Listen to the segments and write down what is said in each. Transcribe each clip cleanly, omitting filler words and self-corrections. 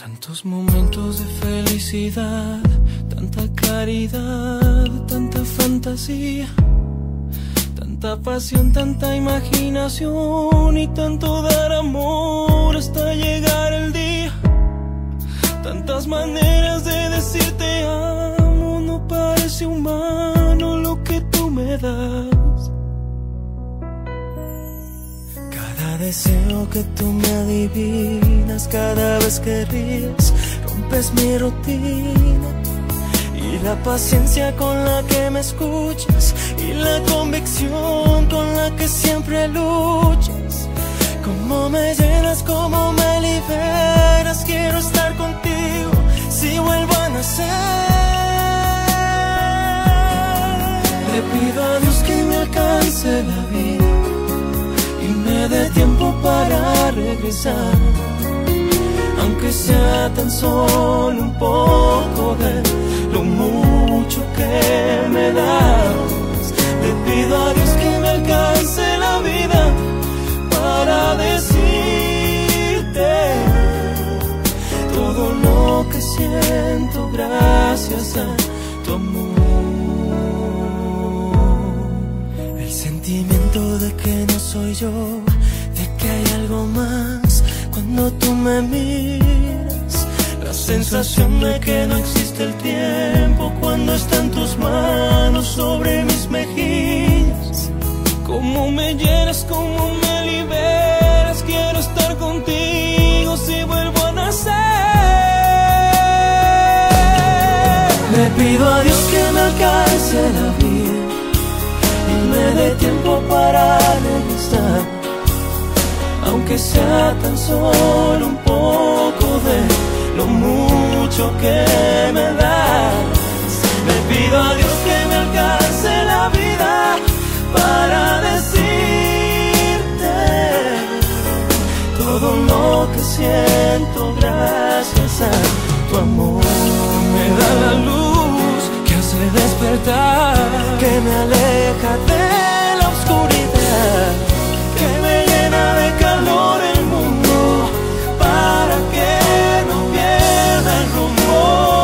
Tantos momentos de felicidad, tanta claridad, tanta fantasía, tanta pasión, tanta imaginación y tanto dar amor hasta llegar el día. Tantas maneras de decir te amo, no parece humano lo que tú me das. Cada deseo que tú me adivinas, cada vez que ríes, rompes mi rutina. Y la paciencia con la que me escuchas, y la convicción con la que siempre luchas. Cómo me llenas, cómo me liberas, quiero estar contigo si vuelvo a nacer. Le pido a Dios que me alcance la vida y me dé tiempo para regresar, aunque sea tan solo un poco de lo mucho que me das. Le pido a Dios que me alcance la vida para decirte todo lo que siento gracias a tu amor. El sentimiento de que no soy yo, de que hay algo más cuando tú me miras. La sensación de que no existe el tiempo cuando están tus manos sobre mis mejillas. Cómo me llenas, cómo me liberas, quiero estar contigo si vuelvo a nacer. Le pido a Dios que me alcance la vida y me dé tiempo para regresar, aunque sea tan solo un poco de lo mucho que me das. Le pido a Dios que me alcance la vida para decirte todo lo que siento gracias a tu amor. Me da la luz que hace despertar, que me aleja de la oscuridad, que me llena de calor el mundo para que no pierda el rumbo.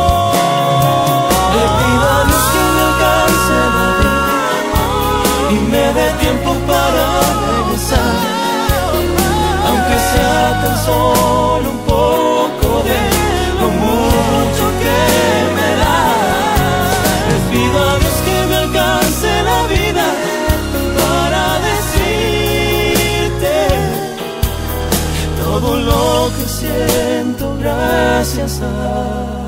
Le pido a Dios que me alcance la vida y me dé tiempo para regresar, aunque sea tan solo un poco de lo mucho que me das. Les pido a Dios que me alcance la vida para decirte todo lo que siento gracias a